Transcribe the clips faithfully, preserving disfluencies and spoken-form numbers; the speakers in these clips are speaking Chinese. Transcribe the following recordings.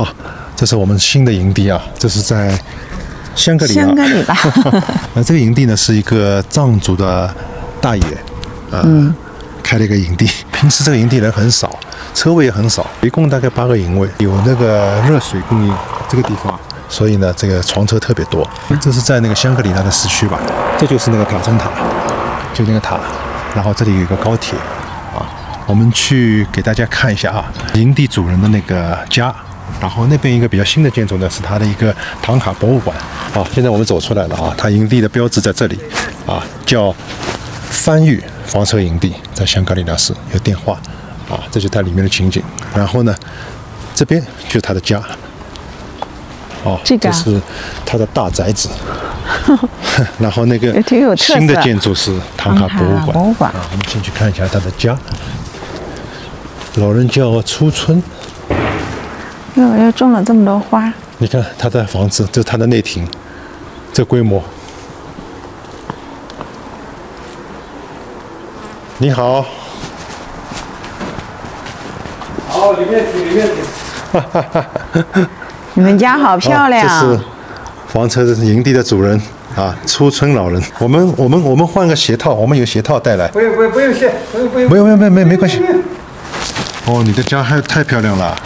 好，这是我们新的营地啊，这是在香格里拉。 香格里拉。 那这个营地呢，是一个藏族的大爷，呃，嗯、开了一个营地。平时这个营地人很少，车位也很少，一共大概八个营位，有那个热水供应这个地方，所以呢，这个床车特别多。这是在那个香格里拉的市区吧？这就是那个塔中塔，就那个塔，然后这里有一个高铁啊。我们去给大家看一下啊，营地主人的那个家。然后那边一个比较新的建筑呢，是它的一个唐卡博物馆。好，现在我们走出来了啊，它营地的标志在这里啊，叫番禺房车营地，在香格里拉市，有电话啊，这就是它里面的情景。然后呢，这边就是他的家。哦， 这个、 啊、这是他的大宅子。然后那个新的建筑是唐卡博物馆。 博物馆啊，我们进去看一下他的家。老人叫初春。 又又种了这么多花， 你看他的房子，这是他的内庭，这规模。你好， 好，里面请，里面请。 你们家好漂亮。 哦、这是房车，这是营地的主人啊，初春老人。我们我们我们换个鞋套，我们有鞋套带来。 不用不用不用鞋，不用不用。 没有没有没有没没关系。哦，你的家还太漂亮了。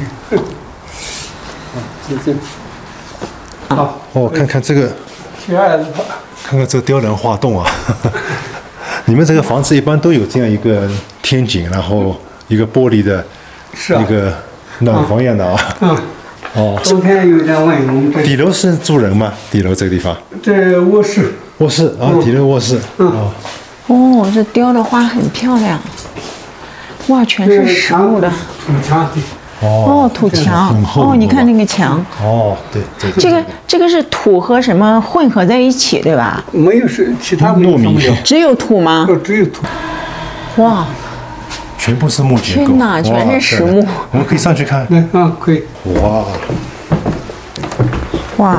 这这，好哦，看看这个，看看这个雕梁画栋啊！你们这个房子一般都有这样一个天井，然后一个玻璃的，一个暖房一样的啊。 嗯。 哦。 昨天有点问我们这。 底楼是住人吗？底楼这个地方？ 这卧室。 卧室啊，底楼卧室。哦。 哦，这雕的花很漂亮。哇，全是实木的。 土墙的。 哦，土墙哦，你看那个墙哦，对对， 这个这个是土和什么混合在一起，对吧？ 没有是其他糯米， 只有土吗？ 哦，只有土。 哇， 全部是木结构， 天哪，全是实木。 我们可以上去看。 嗯啊，可以。 哇哇，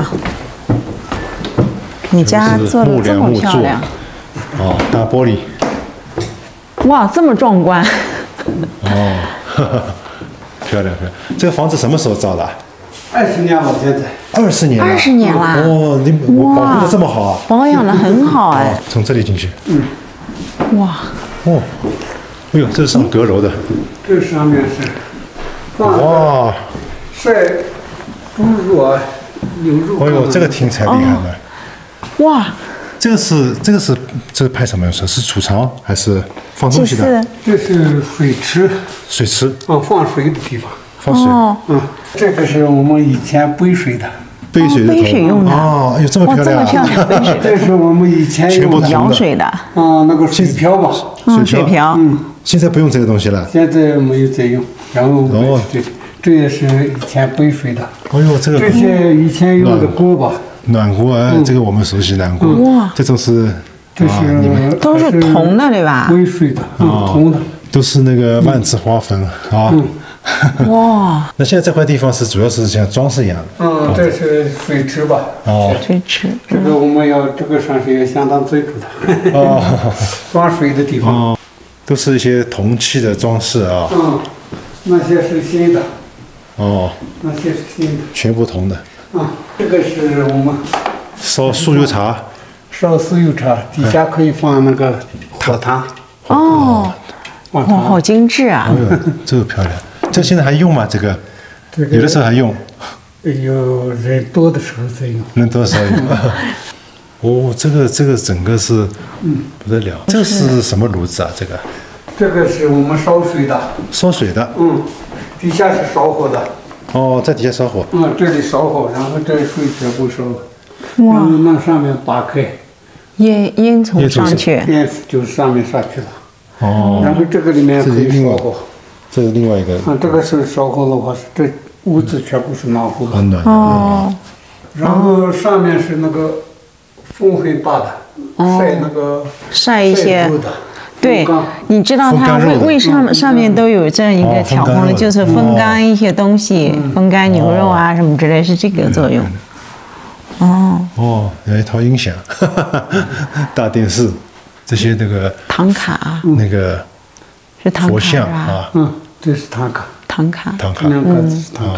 你家做的这么漂亮。 哦，大玻璃。 哇，这么壮观。 哦。漂亮漂亮，这个房子什么时候造的？ 二十年了，现在。 二十年了。 二十年啦！ 哦，你保护的这么好啊！ 保养的很好哎。 哦、从这里进去。 嗯。 哇。 哦。哎呦，这是上阁楼的。 这上面是。 哇。 晒猪肉啊，牛肉。 哎呦，这个听起来厉害了。 哦、哇。 这个是这个是这是派什么用处？是储藏还是放东西的？ 这是水池。 水池。 啊，放水的地方。 放水。 哦、 嗯，这个是我们以前背水的。 背水的背水用的。 哦，哎呦，这么漂亮、啊！ 这么漂亮，背水。 这是我们以前用的舀水的。 啊，那个水瓢吧。 嗯，水瓢。 嗯。 现在不用这个东西了。 现在没有再用。然后哦，这这也是以前背水的。 哎呦，这个。 这些以前用的锅吧。 暖锅，哎，这个我们熟悉暖锅。 哇， 这种是， 这是你们都是铜的，对吧？ 煨水的，嗯，铜的， 都是那个万字花粉啊。 哇， 那现在这块地方是主要是像装饰一样的。 嗯，这是水池吧？ 哦， 水池。 这个我们要，这个算是也相当最主的。哦，装水的地方。 哦，都是一些铜器的装饰啊。 嗯，那些是新的。 哦。 那些是新的。 全部铜的。 啊，这个是我们烧酥油茶， 烧酥油茶底下可以放那个火糖。 哦，哇，好精致啊！ 哎呦，这个漂亮。这现在还用吗？这个？ 这个有的时候还用。 有人多的时候再用。 人多的时候用。哦，这个这个整个是，嗯，不得了。这是什么炉子啊？这个？ 这个是我们烧水的。 烧水的。 嗯，底下是烧火的。 哦，在底下烧火。 嗯，这里烧火，然后这水全部烧了。哇！那上面拔开， 烟烟囱上去， 烟就上面上去了。 哦。 然后这个里面可以烧火。 这是另外一个。 啊，这个是烧火的话，是这屋子全部是暖和的。 很暖。 哦。 然后上面是那个风很大的，晒那个晒一些。对，你知道它为为什么上面都有这样一个挑空的，就是风干一些东西，风干牛肉啊什么之类，是这个作用。哦。 哦，有一套音响，大电视，这些那个唐卡， 那个是唐卡佛像啊， 嗯，这是唐卡， 唐卡， 唐卡， 两个是唐卡。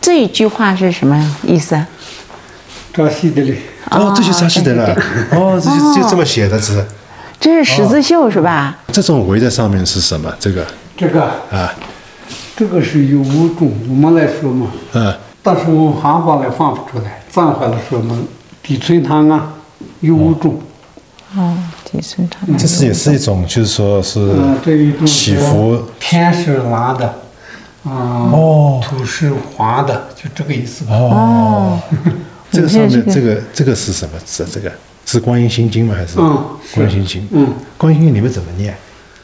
这一句话是什么意思啊？ 扎西德勒。 哦，这就扎西德勒。哦，这就就这么写的字。 这是十字绣是吧？ 这种围在上面是什么？这个？ 这个啊， 这个是有五种，我们来说嘛。 嗯。 但是我们汉话来放不出来，藏话来说嘛，地村堂啊，有五种。 哦，地村堂。 这是也是一种，就是说是祈福。 天是蓝的，啊，哦，土是黄的，就这个意思。 哦。 这个上面这个这个是什么字？这个是观音心经吗？还是？ 嗯， 观音心经。 嗯， 观音心你们怎么念？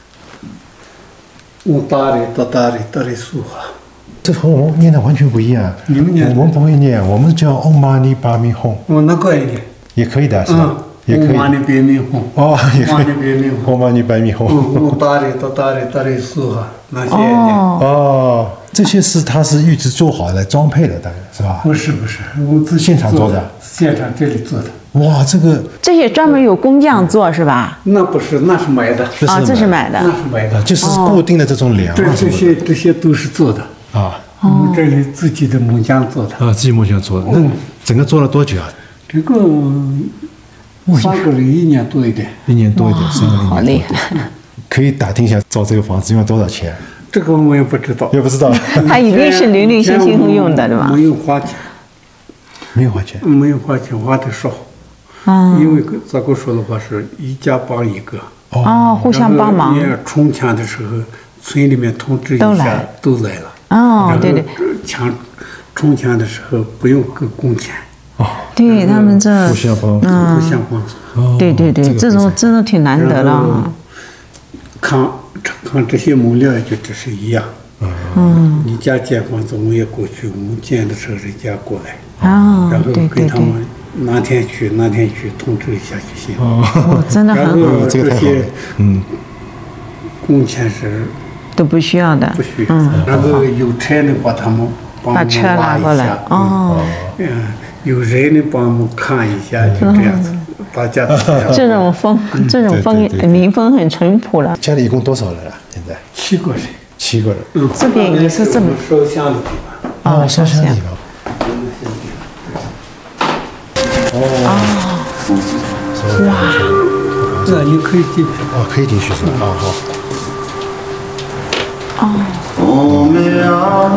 我大的到大的大的苏哈。 这和我们念的完全不一样。 你们念？ 我们不会念，我们叫唵嘛呢叭咪吽。 哦，那个也念。 也可以的，是吧？也可以。 唵嘛呢叭咪吽。 哦，也可以。 唵嘛呢叭咪吽。 我大的到大的大的苏哈，那些也念。 哦，这些是他是预制做好来装配的，大概是吧？ 不是不是，我自己现场做的。 现场这里做的。 哇，这个这些专门有工匠做是吧？ 那不是，那是买的。 啊，这是买的。 那是买的， 就是固定的这种梁。 对，这些这些都是做的啊。 我们这里自己的木匠做的。 啊，自己木匠做的。那整个做了多久啊？ 这个三个人一年多一点。 一年多一点，三个人。 好厉害！ 可以打听一下造这个房子用多少钱？ 这个我也不知道。 也不知道。 他一定是零零星星用的，对吧？ 没有花钱。 没有花钱。 没有花钱，花的少。 嗯。 因为咋个说的话，是一家帮一个。 哦，互相帮忙。 也冲抢的时候，村里面通知一下，都来了。 哦，对对。 抢冲抢的时候不用给工钱。 哦。 对他们这互相帮， 互相帮助。 对对对，这种真的挺难得的。 看看这些木料就只是一样。嗯。你家建房子，我也过去，我们建的时候人家过来。 啊， 然后给他们哪天去哪天去通知一下就行。 哦，真的很好。 然后这些嗯，工钱是都不需要的。 不需要。然后有车的话，他们帮我们拉一下。 哦。 嗯，有人的帮我们看一下，就这样子，大家。 这种风，这种风民风很淳朴了。 家里一共多少人啊？现在？ 七个人。 七个人。 嗯。 这边也是这么。 烧香的地方。哦， 烧香的地方。 哦， 哇，这你可以进去。 哦，可以进去是吧？啊好。 哦。 每天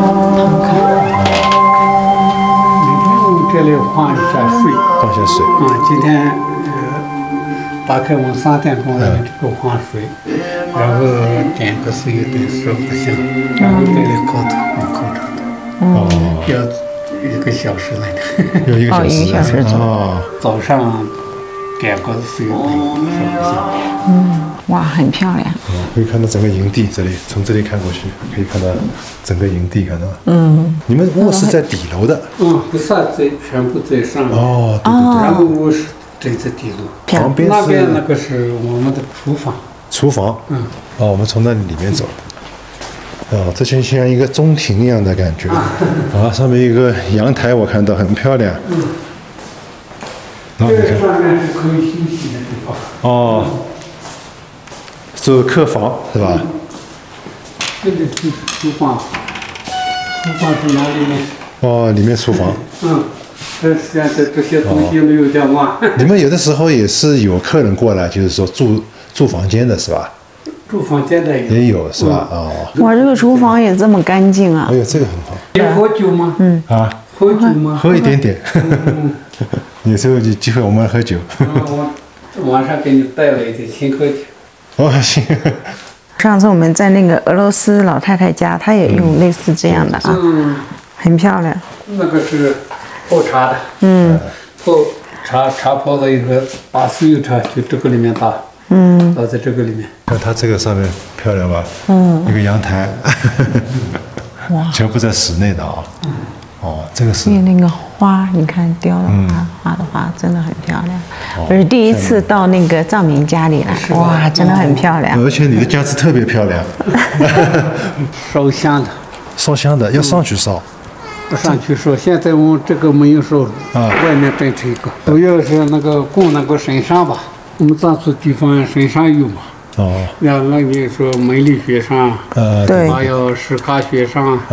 我们这里换一下水。 换下水。 啊，今天呃，大概我们三点钟来这个换水，然后点个水点烧个香，然后这里烤头烤着的。哦。要。一个小时来的， 有一个小时， 一个小时哦。 早上点个水灯，烧个香。 嗯，哇，很漂亮。 嗯，可以看到整个营地，这里从这里看过去，可以看到整个营地，看到。 嗯。 你们卧室在底楼的。 嗯，不是在全部在上面。 哦，对对对。 然后卧室在这底楼。 旁边那边那个是我们的厨房。 厨房。 嗯。 哦，我们从那里面走。哦，这就像一个中庭一样的感觉，啊，上面一个阳台，我看到很漂亮。 嗯。这个上面是可以休息的地方。 哦。是客房是吧？ 这个是厨房，厨房是哪里呢？ 哦，里面厨房。 嗯，这现在这些东西没有点乱。 你们有的时候也是有客人过来，就是说住住房间的是吧？ 住房间的也有是吧？哦。 哇，这个厨房也这么干净啊！ 哎呦，这个很好。 你喝酒吗？ 嗯。 啊。 喝酒吗？ 喝一点点。有时候有机会我们喝酒。 我晚上给你带了一点青稞酒。 哦，行。 上次我们在那个俄罗斯老太太家，她也用类似这样的啊， 嗯， 很漂亮。 那个是泡茶的。 嗯。 泡茶茶泡了以后，把所有茶就这个里面打。 嗯， 倒在这个里面。 看它这个上面漂亮吧？ 嗯。 一个阳台， 哇， 全部在室内的啊。哦，这个是。 因为那个花，你看雕的花，画的花真的很漂亮。我是第一次到那个藏民家里来，哇，真的很漂亮。 而且你的家是特别漂亮。 烧香的。 烧香的要上去烧。 不上去烧，现在我们这个没有烧，啊，外面整成一个，主要是那个供那个神山吧。我们藏族地方神山有嘛？ 哦。 然后那边说梅里雪山， 呃， 对， 还有石卡雪山， 呃，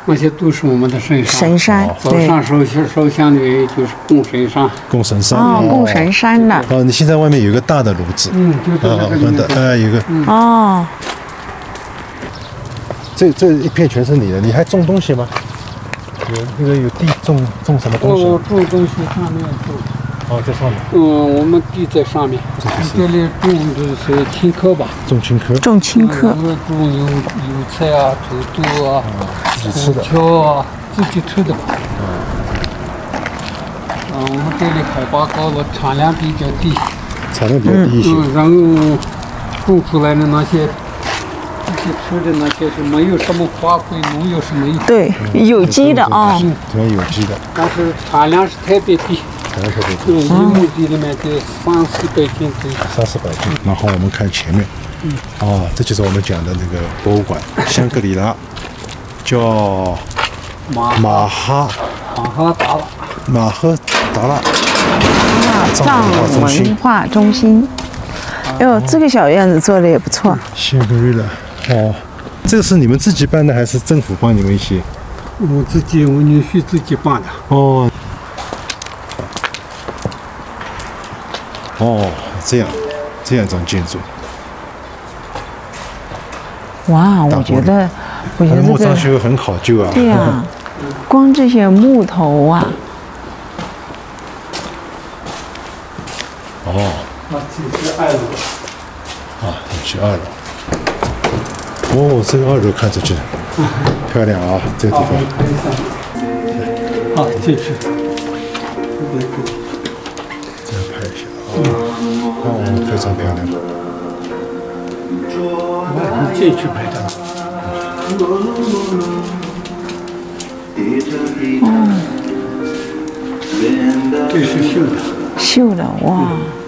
那些都是我们的神山。 神山， 早上烧烧香的就是供神山。 供神山。 哦，供神山的。 哦，你现在外面有一个大的炉子。 嗯，就是这个。 哎，有个。 哦。 这这一片全是你的，你还种东西吗？有那个有地种种什么东西？ 哦，种东西上面种。 哦，在上面。 嗯，我们地在上面。这里种的是青稞吧？ 种青稞。 种青稞。 我们种油油菜啊、土豆啊、 自己吃的。 胡椒啊，自己吃的吧。嗯，我们这里海拔高了，产量比较低。 产量比较低一些。 嗯，然后种出来的那些。吃的那些是没有什么化肥、农药是没有。 对，有机的啊。 嗯，主要有机的。 但是产量是特别低。 产量特别低。 嗯，一亩地里面就三四百斤左右。 三四百斤。然后我们看前面。嗯。哦，这就是我们讲的那个博物馆，香格里拉，叫马马哈马哈达拉。 马赫达拉。 藏文化中心。哎呦，这个小院子做的也不错。 香格里拉，哦，这个是你们自己办的还是政府帮你们一些？ 我自己，我女婿自己办的。 哦，哦，这样，这样一种建筑。 哇，我觉得，我觉得木桩修很考究啊。 对呀、啊，光这些木头啊。 哦。 啊，这是二楼。 啊，这是二楼。哦，这个二楼看出去漂亮啊，这个地方。 好，进去。 这样拍一下啊。哦，非常漂亮。 你进去拍的。哦。这是绣的。 绣的哇。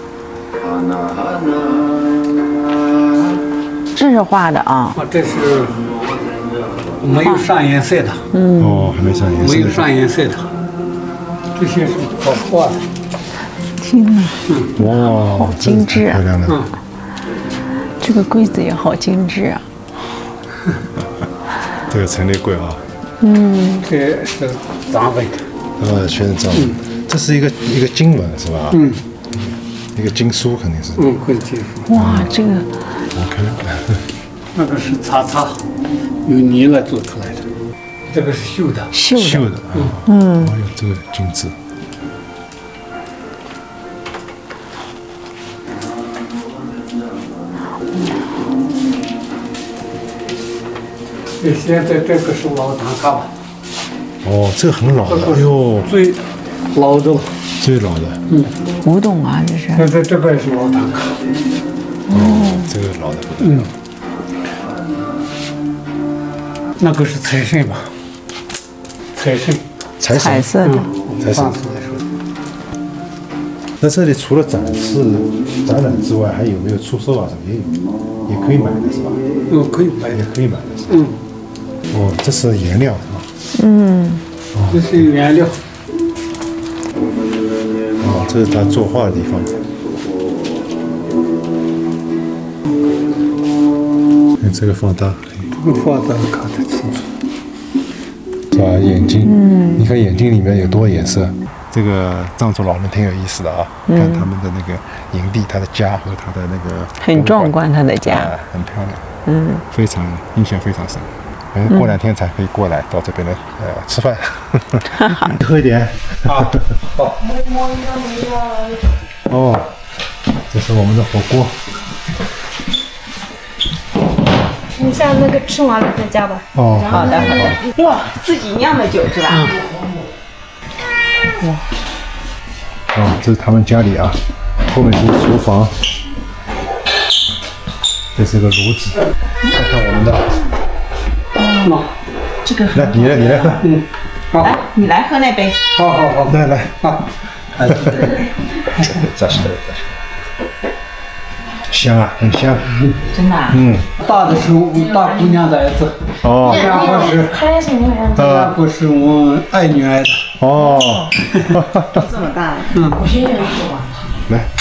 这是画的啊！ 啊，这是没有上颜色的。 嗯。哦，还没上颜色。 没有上颜色的，这些是好画的。 天哪！ 哇， 好精致啊！ 漂亮的。 嗯。 这个柜子也好精致啊！ 这个陈列柜啊。 嗯。这是藏文的。 呃，全是藏文。这是一个一个经文是吧？ 嗯。 一个经书肯定是。 嗯，会经书。 哇，这个。 我看。 那个是擦擦，用泥来做出来的。这个是绣的。 绣的。 绣的啊。 嗯。 哎呦，这个精致。 现在这个是老唐卡吧？ 哦，这个很老了，哎呦， 最老的了。 最老的。 嗯。古董啊，这是。 现在这个也是老唐卡。 哦，这个老的不得了。 那个是财神吧？财神。 财神。 彩色的。 财神。那这里除了展示、展览之外，还有没有出售啊？什么也有，也可以买的是吧？ 嗯，可以买， 也可以买的。 嗯。 哦，这是颜料是吧？ 嗯。 这是颜料。 哦，这是他作画的地方。看这个放大。 这个放大看得清楚。 是吧？眼睛。嗯。你看眼睛里面有多少颜色？这个藏族老人挺有意思的啊，嗯、看他们的那个营地，他的家和他的那个很壮观，他的家、 啊、很漂亮， 嗯， 非常印象非常深。反正过两天才可以过来、嗯、到这边来呃吃饭，喝一点啊，好。 哦，这是我们的火锅。 你像那个吃完了再加吧。 哦，好的好的。哇，自己酿的酒是吧？嗯。 哇，哦，这是他们家里啊，后面是厨房，这是个炉子，看看我们的。 哦，这个。 来，你来，你来喝。 嗯，好。 来，你来喝那杯。 好好好， 来来， 好。 哎，扎实的，扎实。香啊，很香。 嗯，真的啊。 嗯。 大的是我大姑娘的儿子。 哦。 这两个是。这两个是我二女儿的。 哦。 这么大了。 嗯。 来。